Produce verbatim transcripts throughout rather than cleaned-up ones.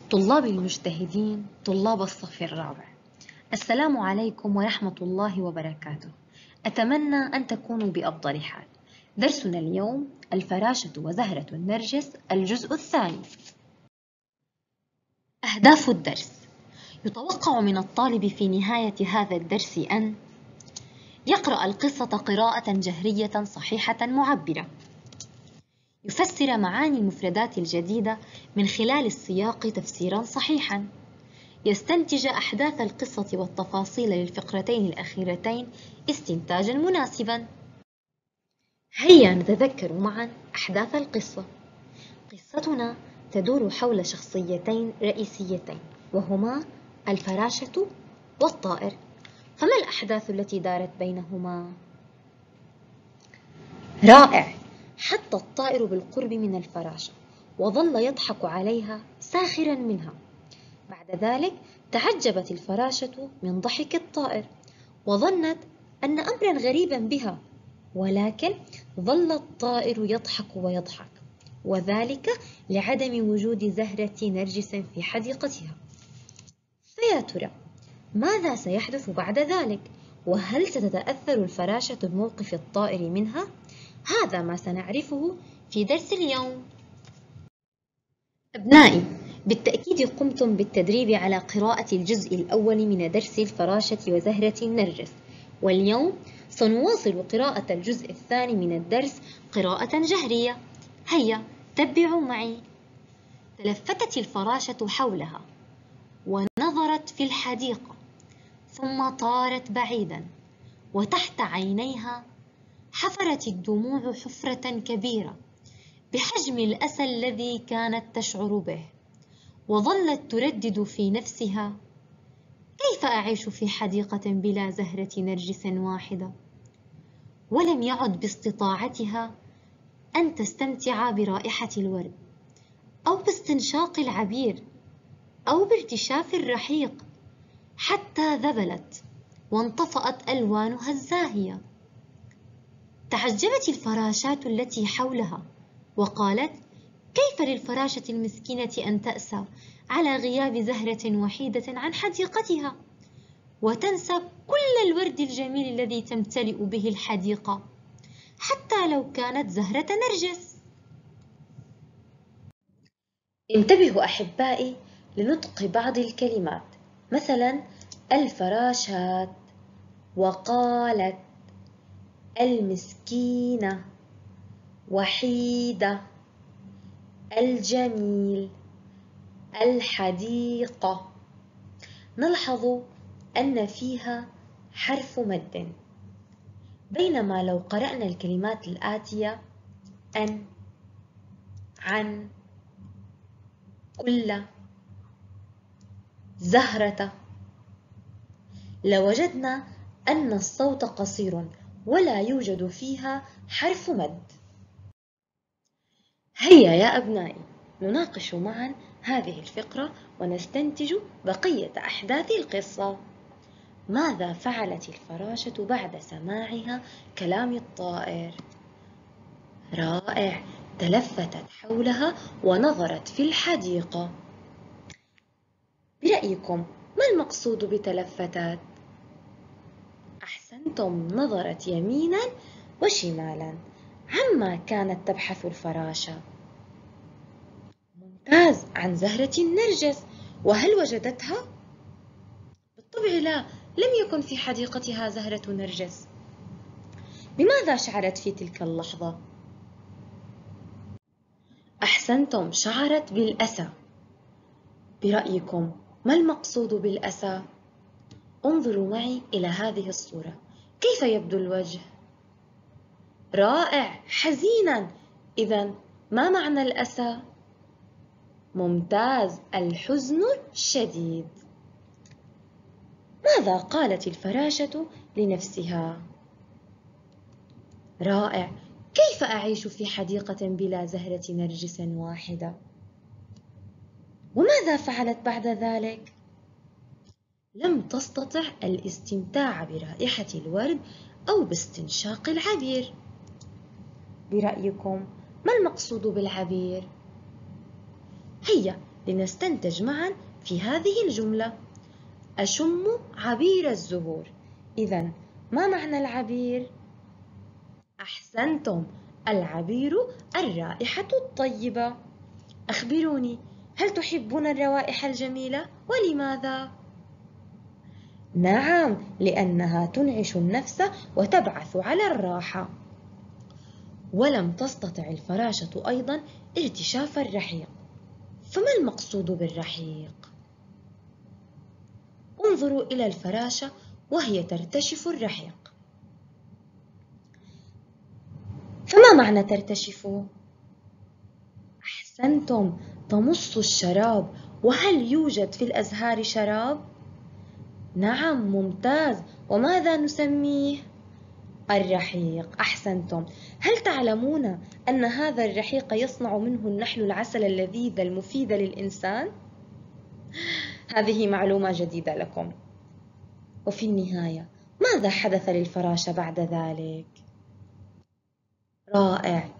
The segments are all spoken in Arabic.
طلابي المجتهدين طلاب الصف الرابع، السلام عليكم ورحمة الله وبركاته. أتمنى أن تكونوا بأفضل حال. درسنا اليوم الفراشة وزهرة النرجس الجزء الثاني. أهداف الدرس: يتوقع من الطالب في نهاية هذا الدرس أن يقرأ القصة قراءة جهرية صحيحة معبرة، يفسر معاني المفردات الجديدة من خلال السياق تفسيرا صحيحا، يستنتج أحداث القصة والتفاصيل للفقرتين الأخيرتين استنتاجا مناسبا. هيا نتذكر معا أحداث القصة. قصتنا تدور حول شخصيتين رئيسيتين وهما الفراشة والطائر. فما الأحداث التي دارت بينهما؟ رائع! حط الطائر بالقرب من الفراشة وظل يضحك عليها ساخرا منها. بعد ذلك تعجبت الفراشة من ضحك الطائر وظنت أن أمرا غريبا بها، ولكن ظل الطائر يضحك ويضحك، وذلك لعدم وجود زهرة نرجس في حديقتها. فيا ترى ماذا سيحدث بعد ذلك؟ وهل ستتأثر الفراشة بموقف الطائر منها؟ هذا ما سنعرفه في درس اليوم. أبنائي، بالتأكيد قمتم بالتدريب على قراءة الجزء الأول من درس الفراشة وزهرة النرجس، واليوم سنواصل قراءة الجزء الثاني من الدرس قراءة جهرية. هيا تبعوا معي. تلفتت الفراشة حولها ونظرت في الحديقة، ثم طارت بعيدا، وتحت عينيها حفرت الدموع حفرة كبيرة بحجم الأسى الذي كانت تشعر به، وظلت تردد في نفسها: كيف أعيش في حديقة بلا زهرة نرجس واحدة؟ ولم يعد باستطاعتها أن تستمتع برائحة الورد، أو باستنشاق العبير، أو بارتشاف الرحيق، حتى ذبلت وانطفأت ألوانها الزاهية. تعجبت الفراشات التي حولها وقالت: كيف للفراشة المسكينة أن تأسى على غياب زهرة وحيدة عن حديقتها، وتنسى كل الورد الجميل الذي تمتلئ به الحديقة، حتى لو كانت زهرة نرجس. انتبهوا أحبائي لنطق بعض الكلمات، مثلا الفراشات، وقالت، المسكينة، وحيدة، الجميل، الحديقة. نلحظ أن فيها حرف مد، بينما لو قرأنا الكلمات الآتية أن، عن، كل، زهرة، لوجدنا أن الصوت قصير ولا يوجد فيها حرف مد. هيا يا أبنائي نناقش معا هذه الفقرة ونستنتج بقية أحداث القصة. ماذا فعلت الفراشة بعد سماعها كلام الطائر؟ رائع! تلفتت حولها ونظرت في الحديقة. برأيكم ما المقصود بتلفتت؟ أحسنتم، نظرت يمينا وشمالا. عما كانت تبحث الفراشة؟ ممتاز، عن زهرة النرجس. وهل وجدتها؟ بالطبع لا، لم يكن في حديقتها زهرة نرجس. بماذا شعرت في تلك اللحظة؟ أحسنتم، شعرت بالأسى. برأيكم ما المقصود بالأسى؟ انظروا معي إلى هذه الصورة، كيف يبدو الوجه؟ رائع، حزينا. إذن ما معنى الأسى؟ ممتاز، الحزن الشديد. ماذا قالت الفراشة لنفسها؟ رائع، كيف أعيش في حديقة بلا زهرة نرجس واحدة؟ وماذا فعلت بعد ذلك؟ لم تستطع الاستمتاع برائحة الورد أو باستنشاق العبير. برأيكم ما المقصود بالعبير؟ هيا لنستنتج معا في هذه الجملة. أشم عبير الزهور. إذن ما معنى العبير؟ أحسنتم، العبير الرائحة الطيبة. أخبروني، هل تحبون الروائح الجميلة؟ ولماذا؟ نعم، لأنها تنعش النفس وتبعث على الراحة. ولم تستطع الفراشة أيضا ارتشاف الرحيق. فما المقصود بالرحيق؟ انظروا إلى الفراشة وهي ترتشف الرحيق. فما معنى ترتشف؟ أحسنتم، تمص الشراب. وهل يوجد في الأزهار شراب؟ نعم، ممتاز. وماذا نسميه؟ الرحيق. أحسنتم. هل تعلمون أن هذا الرحيق يصنع منه النحل العسل اللذيذ المفيد للإنسان؟ هذه معلومة جديدة لكم. وفي النهاية، ماذا حدث للفراشة بعد ذلك؟ رائع،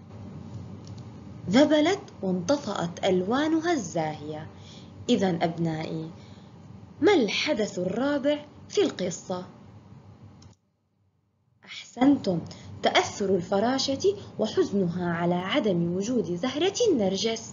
ذبلت وانطفأت ألوانها الزاهية. إذن أبنائي، ما الحدث الرابع في القصة؟ أحسنتم، تأثر الفراشة وحزنها على عدم وجود زهرة النرجس.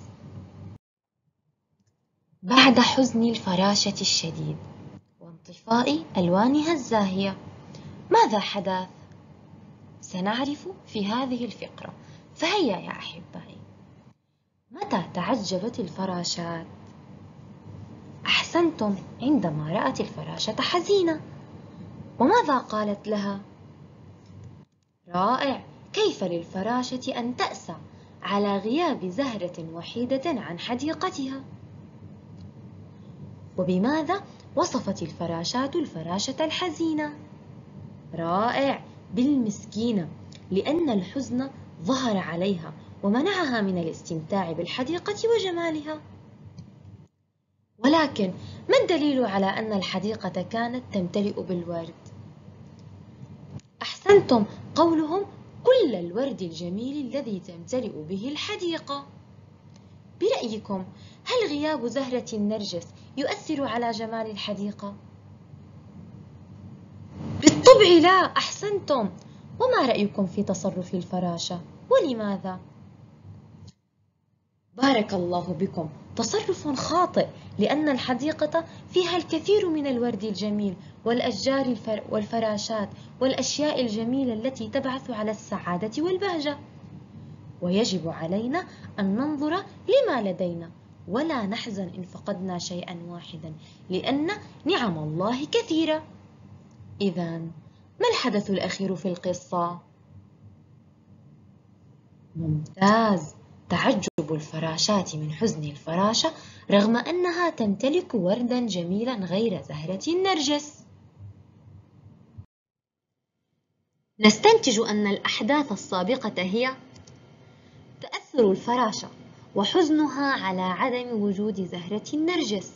بعد حزن الفراشة الشديد وانطفاء ألوانها الزاهية، ماذا حدث؟ سنعرف في هذه الفقرة، فهيا يا أحبائي. متى تعجبت الفراشات؟ أحسنتم، عندما رأت الفراشة حزينة. وماذا قالت لها؟ رائع، كيف للفراشة أن تأسى على غياب زهرة وحيدة عن حديقتها؟ وبماذا وصفت الفراشات الفراشة الحزينة؟ رائع، بالمسكينة، لأن الحزن ظهر عليها ومنعها من الاستمتاع بالحديقة وجمالها. ولكن ما الدليل على أن الحديقة كانت تمتلئ بالورد؟ أحسنتم، قولهم كل الورد الجميل الذي تمتلئ به الحديقة. برأيكم، هل غياب زهرة النرجس يؤثر على جمال الحديقة؟ بالطبع لا. أحسنتم. وما رأيكم في تصرف الفراشة؟ ولماذا؟ بارك الله بكم، تصرف خاطئ، لأن الحديقة فيها الكثير من الورد الجميل والأشجار والفراشات والأشياء الجميلة التي تبعث على السعادة والبهجة. ويجب علينا أن ننظر لما لدينا ولا نحزن إن فقدنا شيئا واحدا، لأن نعم الله كثيرة. إذن ما الحدث الأخير في القصة؟ ممتاز، تعجب الفراشات من حزن الفراشة رغم أنها تمتلك وردا جميلا غير زهرة النرجس. نستنتج أن الأحداث السابقة هي تأثر الفراشة وحزنها على عدم وجود زهرة النرجس،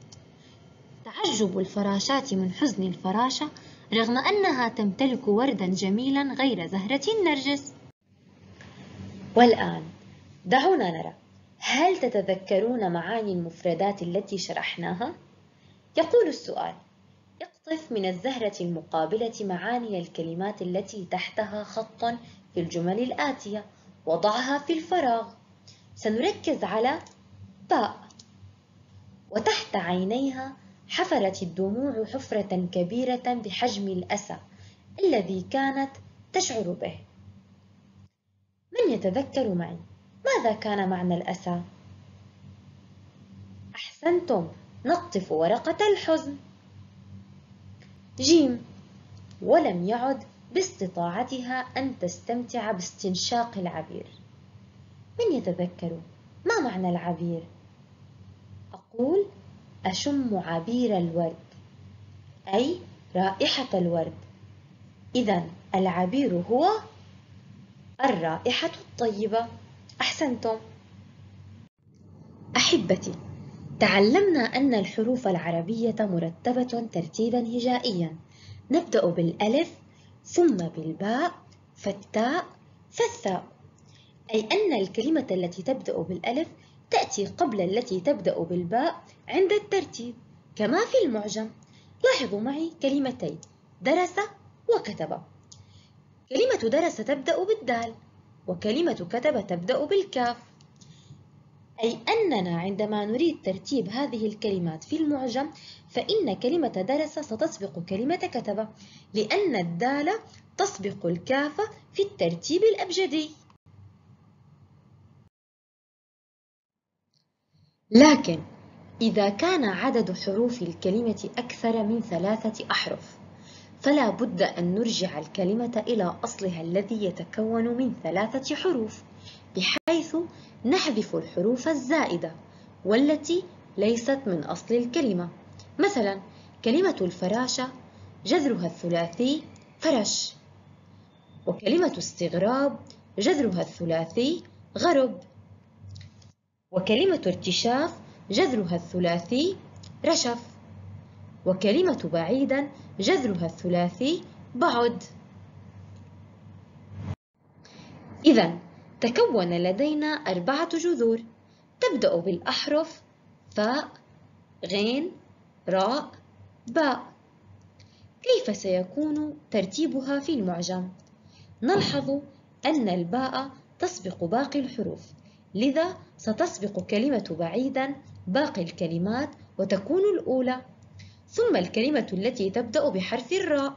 تعجب الفراشات من حزن الفراشة رغم أنها تمتلك وردا جميلا غير زهرة النرجس. والآن دعونا نرى، هل تتذكرون معاني المفردات التي شرحناها؟ يقول السؤال: اقطف من الزهرة المقابلة معاني الكلمات التي تحتها خط في الجمل الآتية وضعها في الفراغ. سنركز على باء. وتحت عينيها حفرت الدموع حفرة كبيرة بحجم الأسى الذي كانت تشعر به. من يتذكر معي ماذا كان معنى الأسى؟ أحسنتم، نقطف ورقة الحزن. جيم. ولم يعد باستطاعتها أن تستمتع باستنشاق العبير. من يتذكر ما معنى العبير؟ أقول أشم عبير الورد، أي رائحة الورد. إذن العبير هو الرائحة الطيبة. أحسنتم. أحبتي، تعلمنا أن الحروف العربية مرتبة ترتيبا هجائيا، نبدأ بالألف ثم بالباء فالتاء فالثاء، أي أن الكلمة التي تبدأ بالألف تأتي قبل التي تبدأ بالباء عند الترتيب كما في المعجم. لاحظوا معي كلمتين درس وكتب. كلمة درس تبدأ بالدال، وكلمة كتب تبدأ بالكاف، أي أننا عندما نريد ترتيب هذه الكلمات في المعجم فإن كلمة درس ستسبق كلمة كتب، لأن الدال تسبق الكاف في الترتيب الأبجدي. لكن إذا كان عدد حروف الكلمة أكثر من ثلاثة أحرف فلا بد أن نرجع الكلمة إلى أصلها الذي يتكون من ثلاثة حروف، بحيث نحذف الحروف الزائدة والتي ليست من أصل الكلمة. مثلا كلمة الفراشة جذرها الثلاثي فرش، وكلمة استغراب جذرها الثلاثي غرب، وكلمة ارتشاف جذرها الثلاثي رشف، وكلمة بعيدا جذرها الثلاثي بعد. إذن تكون لدينا أربعة جذور تبدأ بالأحرف فاء، غين، راء، باء. كيف سيكون ترتيبها في المعجم؟ نلحظ أن الباء تسبق باقي الحروف، لذا ستسبق كلمة بعيدا باقي الكلمات وتكون الأولى، ثم الكلمة التي تبدأ بحرف الراء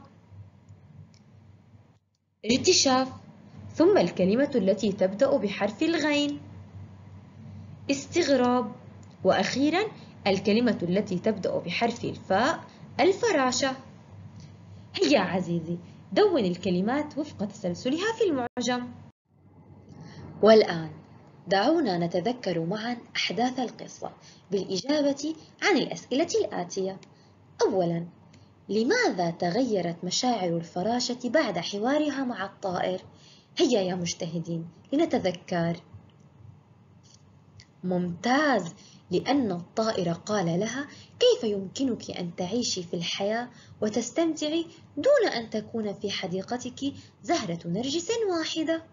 ارتشاف، ثم الكلمة التي تبدأ بحرف الغين استغراب، وأخيرا الكلمة التي تبدأ بحرف الفاء الفراشة. هيا عزيزي دون الكلمات وفق تسلسلها في المعجم. والآن دعونا نتذكر معا أحداث القصة بالإجابة عن الأسئلة الآتية. أولا، لماذا تغيرت مشاعر الفراشة بعد حوارها مع الطائر؟ هيا يا مجتهدين لنتذكر. ممتاز، لأن الطائر قال لها كيف يمكنك أن تعيشي في الحياة وتستمتعي دون أن تكون في حديقتك زهرة نرجس واحدة.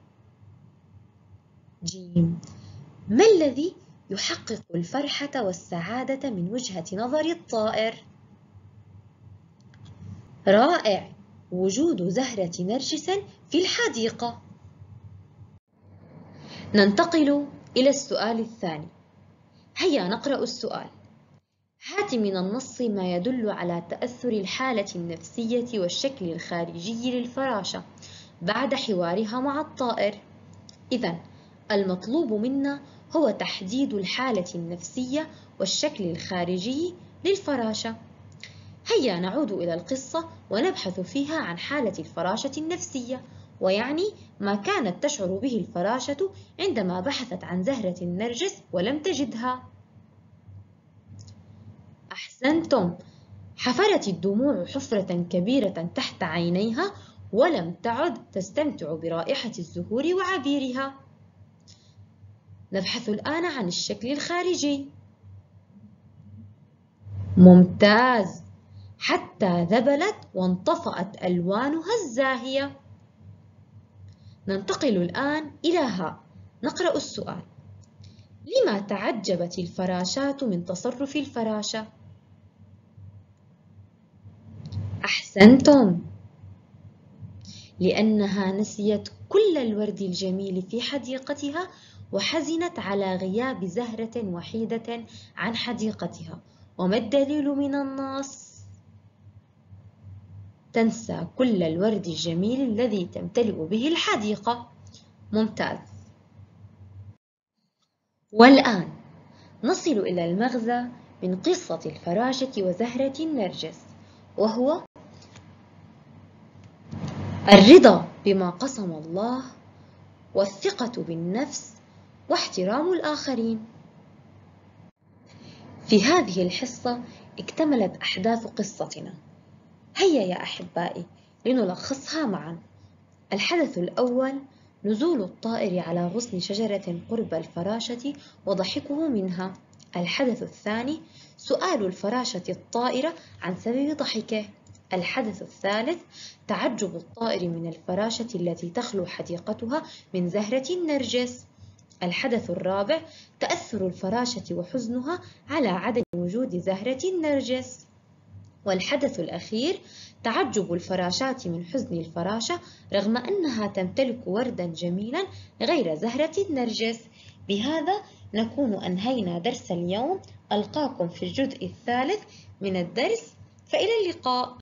جيم، ما الذي يحقق الفرحة والسعادة من وجهة نظر الطائر؟ رائع، وجود زهرة نرجس في الحديقة. ننتقل إلى السؤال الثاني. هيا نقرأ السؤال. هات من النص ما يدل على تأثر الحالة النفسية والشكل الخارجي للفراشة بعد حوارها مع الطائر. إذن المطلوب منا هو تحديد الحالة النفسية والشكل الخارجي للفراشة. هيا نعود إلى القصة ونبحث فيها عن حالة الفراشة النفسية، ويعني ما كانت تشعر به الفراشة عندما بحثت عن زهرة النرجس ولم تجدها. أحسنتم، حفرت الدموع حفرة كبيرة تحت عينيها ولم تعد تستمتع برائحة الزهور وعبيرها. نبحث الآن عن الشكل الخارجي. ممتاز، حتى ذبلت وانطفأت ألوانها الزاهية. ننتقل الآن إلى ها. نقرأ السؤال. لما تعجبت الفراشات من تصرف الفراشة؟ أحسنتم، لأنها نسيت كل الورد الجميل في حديقتها وحزنت على غياب زهرة وحيدة عن حديقتها. وما الدليل من النص؟ تنسى كل الورد الجميل الذي تمتلئ به الحديقة. ممتاز. والآن نصل إلى المغزى من قصة الفراشة وزهرة النرجس، وهو الرضا بما قسم الله والثقة بالنفس واحترام الآخرين. في هذه الحصة اكتملت أحداث قصتنا. هيا يا أحبائي لنلخصها معا. الحدث الأول نزول الطائر على غصن شجرة قرب الفراشة وضحكه منها. الحدث الثاني سؤال الفراشة الطائرة عن سبب ضحكه. الحدث الثالث تعجب الطائر من الفراشة التي تخلو حديقتها من زهرة النرجس. الحدث الرابع تأثر الفراشة وحزنها على عدم وجود زهرة النرجس. والحدث الأخير تعجب الفراشات من حزن الفراشة رغم أنها تمتلك وردا جميلا غير زهرة النرجس. بهذا نكون أنهينا درس اليوم. ألقاكم في الجزء الثالث من الدرس، فإلى اللقاء.